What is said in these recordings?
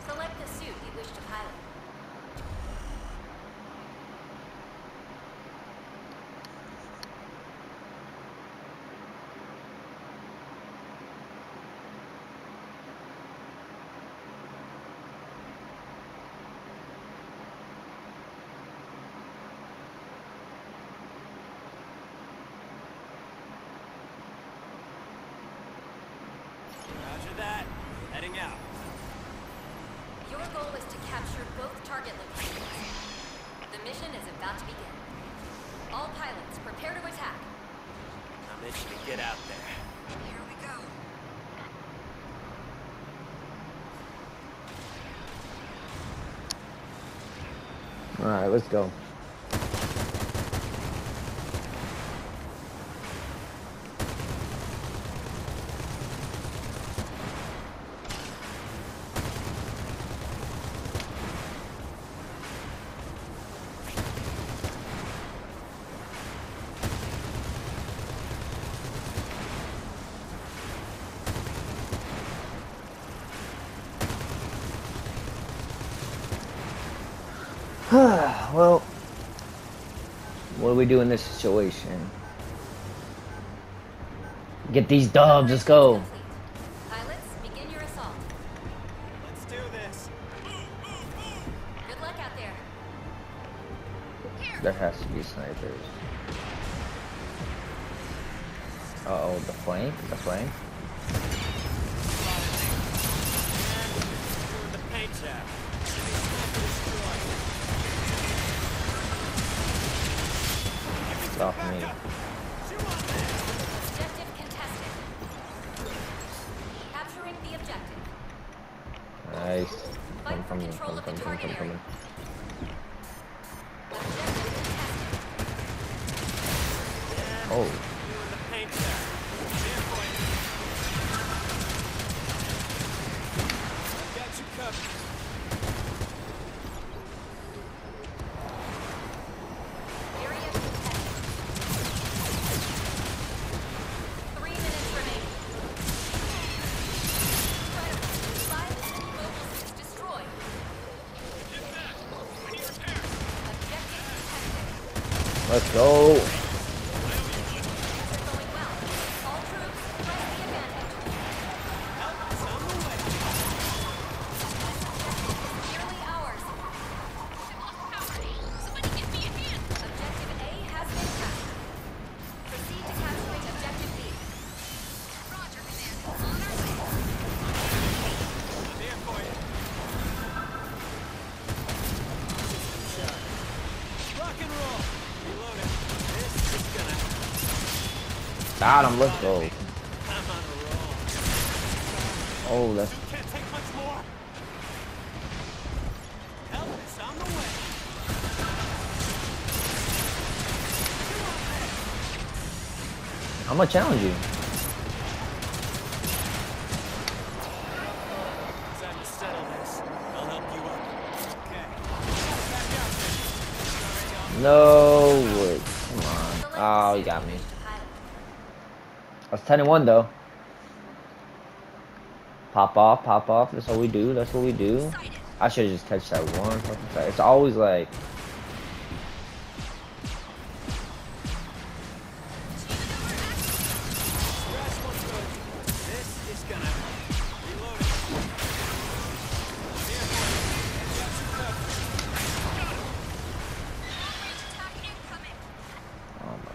Select the suit you wish to pilot. Roger that. Heading out. Your goal is to capture both target locations. The mission is about to begin. All pilots, prepare to attack. I'm itching to get out there. Here we go. Alright, let's go. Well, what do we do in this situation? Get these dubs, let's go. Pilots, begin your assault. Let's do this. Good luck out there. There has to be snipers. Uh-oh, the flank? The flank? Doing the paint job. It's off me. Objective contested. Capturing the objective. Nice. Fight Come for from me, control of the come. target area. Objective contested. Oh. Doing the paint job. Here for you. I've got you covered. Area contested. 3 minutes remaining. Incredible. 5 enemy mobiles destroyed. Objective contested. Let's go. Things are going well. All troops, press the advantage. Help is on the way. Nearly ours. Objective A has been captured. Proceed to capturing objective B. Roger, Command. On our way. I'm here for you. Rock and roll. Reloading. This is gonna. Got him, let's go. I'm on a roll. Oh, that's... Can't take much more. Help is on the way. I'm gonna challenge you. Time to settle this. I'll help you up. Okay. Back out there. No way. Come on. Oh, you got me. That's 10-1 though. Pop off. That's what we do. That's what we do. I should have just touched that one fucking time. It's always like... Scratch one good. This is gonna. Reload it. Here for you. Got you covered. Oh my.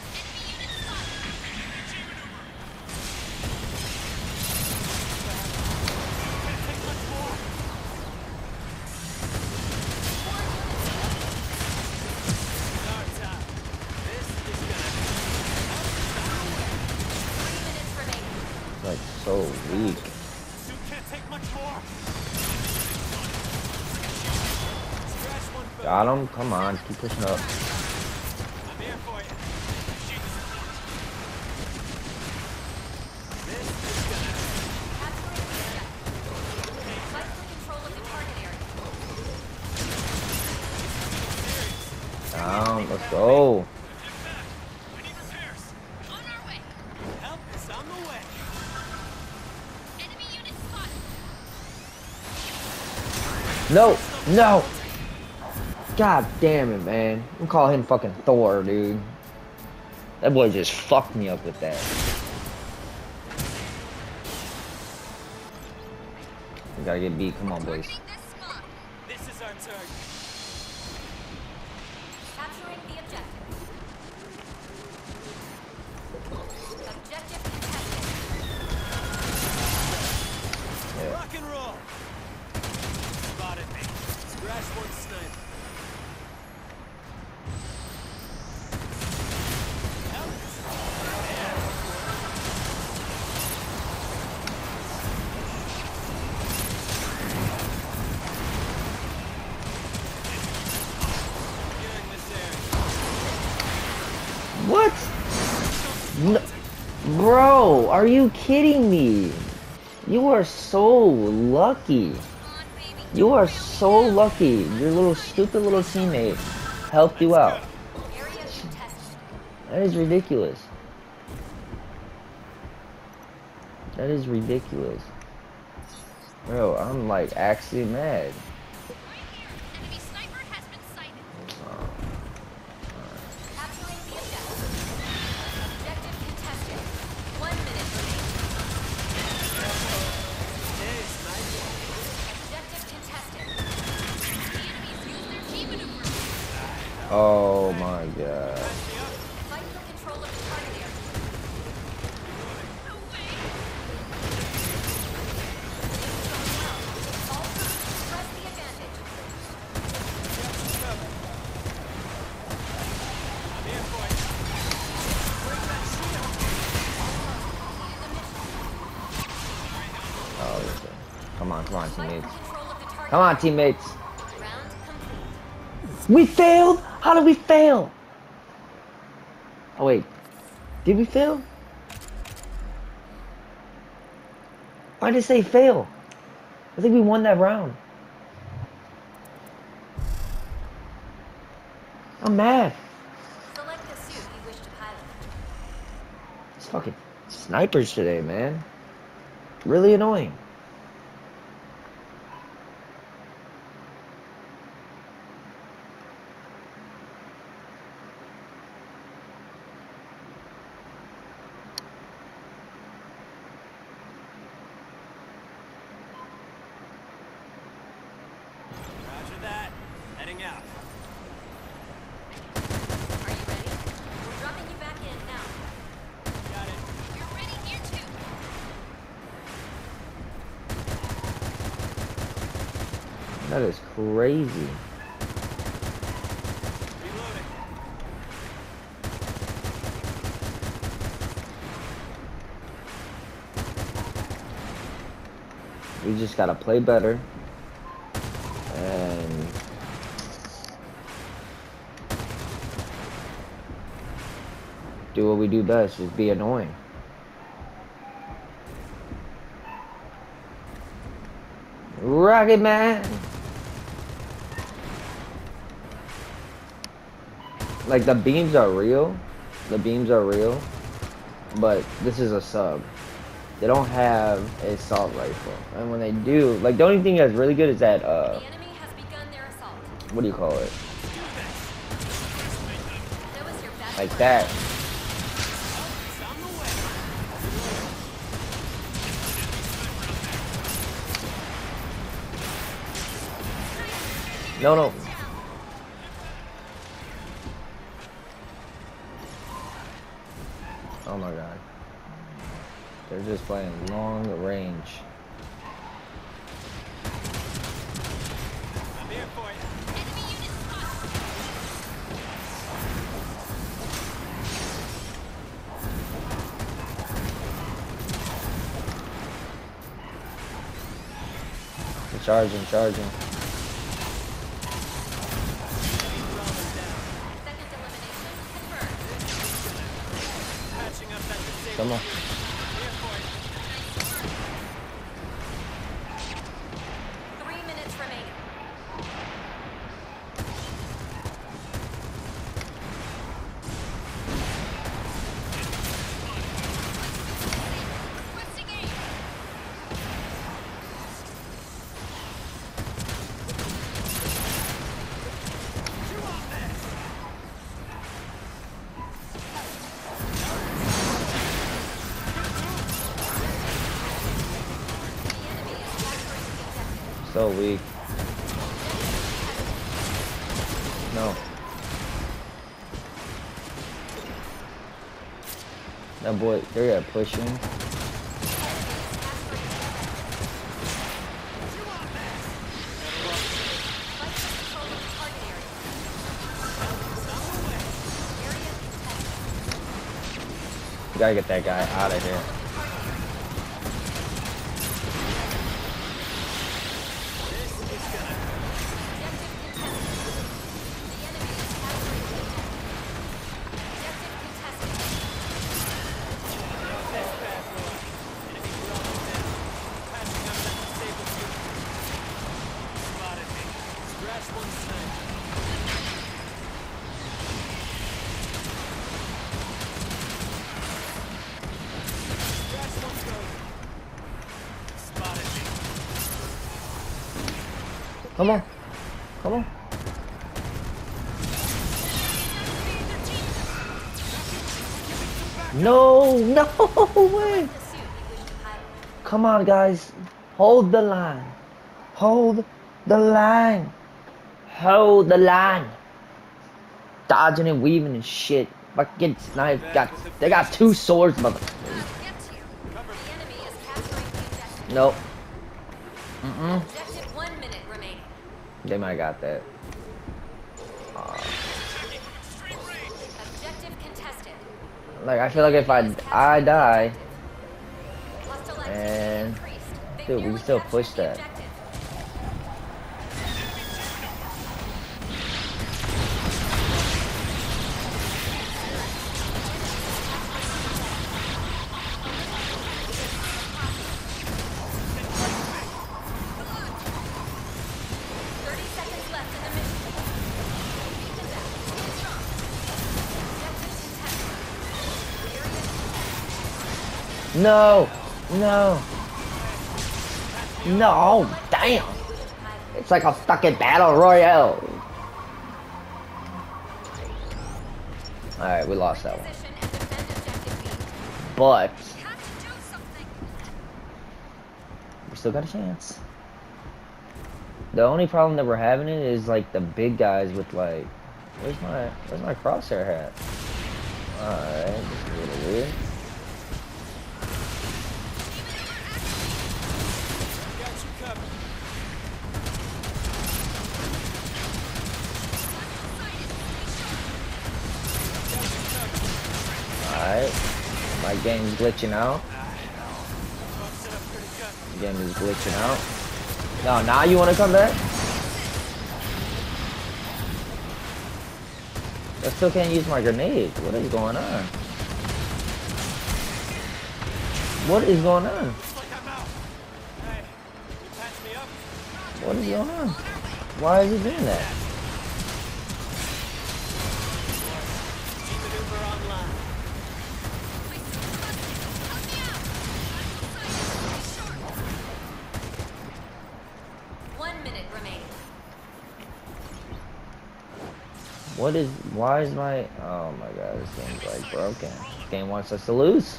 Can't take much more. Our time. This is gonna. 3 minutes remaining. Like, so weak. Suit can't take much more. Scratch one good. Got him. Come on. Keep pushing up. I'm here for you. This is gonna. Capturing the objective. Fight for control of the target area. Down. Let's go. We need repairs. On our way. Help is on the way. Enemy unit spotted. No, no. God damn it, man. I'm calling him fucking Thor, dude. That boy just fucked me up with that. We gotta get beat. Come on, boys. This is our turn. Capturing the objective. Objective contested. Yeah. Rock and roll. Spotted me. Scratch one sniper. What? No. Bro, are you kidding me? You are so lucky. You are so lucky. Your little stupid little teammate helped you out. Area contested. That is ridiculous. That is ridiculous. Bro, I'm like actually mad. Enemy sniper has been sighted. Capturing the objective. Objective contested. 1 minute remaining. Objective contested. The enemies use their G maneuver. Oh my god. Fight for control of the target area. No way. Also, press the advantage. I'm here for you. Break that shield. Oh, listen. Come on, Fight teammates. for control of the target. Come on, teammates. Round complete. We failed? How did we fail? Oh wait, did we fail? Why did it say fail? I think we won that round. I'm mad. Select the suit you wish to pilot. It's fucking snipers today, man. Really annoying. Roger that. Heading out. Are you ready? We're dropping you back in now. Got it. You're ready here too. That is crazy. Reloading. We just gotta play better. And do what we do best, just be annoying. Rocket Man! Like, the beams are real. The beams are real. But this is a sub. They don't have a assault rifle. And when they do, like, the only thing that's really good is that, The enemy has begun their assault. what do you call it? That was your best Like round. that. It's on the way. No, no. Oh my god. They're just playing long range. I'm here for you. Enemy unit spotted. Charging. Second elimination confirmed. Patching up that disabled. Come on. Here for you. 3 minutes remaining. Requesting aid. So weak. No. That boy, they're pushing. You gotta get that guy out of here. Come on. Come on. No, no way. Come on, guys. Hold the line. Hold the line. Hold the line. Dodging and weaving and shit. Fucking snipe. They got 2 swords, mother. Nope. Objective 1 minute remaining. They might have got that. Objective contested. Like, I feel like if I die, Hostile activity and increased. They dude, we nearly can still captured push the that. objective. No, no, no, damn. It's like a fucking battle royale. Alright, we lost that one. Position and defend objective B. But We have to do something. we still got a chance. The only problem that we're having is like the big guys with like, where's my crosshair hat? Alright, this is a little weird. Alright, my game's glitching out. Game is glitching out. No, now you want to come back? I still can't use my grenade. What is going on? What is going on? What is going on? Why is he doing that? Why is my, oh my god, this game's like broken. This game wants us to lose.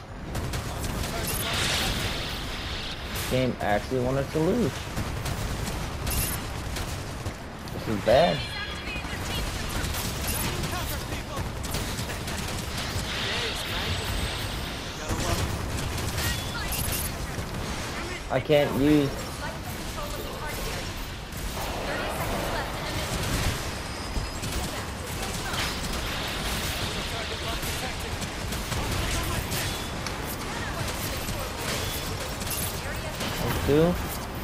This game actually wants us to lose. This is bad. I can't use. Two.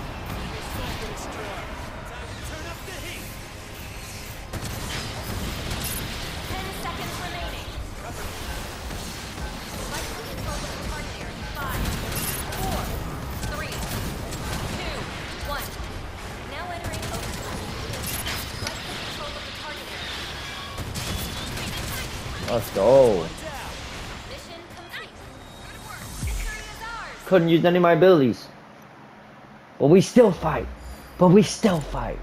Let's go. Mission complete. Good work. Victory is ours. Couldn't use any of my abilities. But we still fight. But we still fight.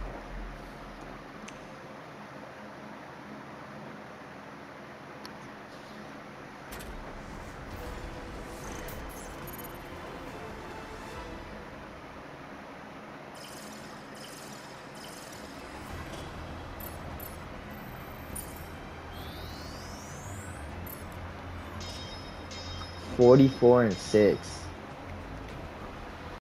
44 and 6.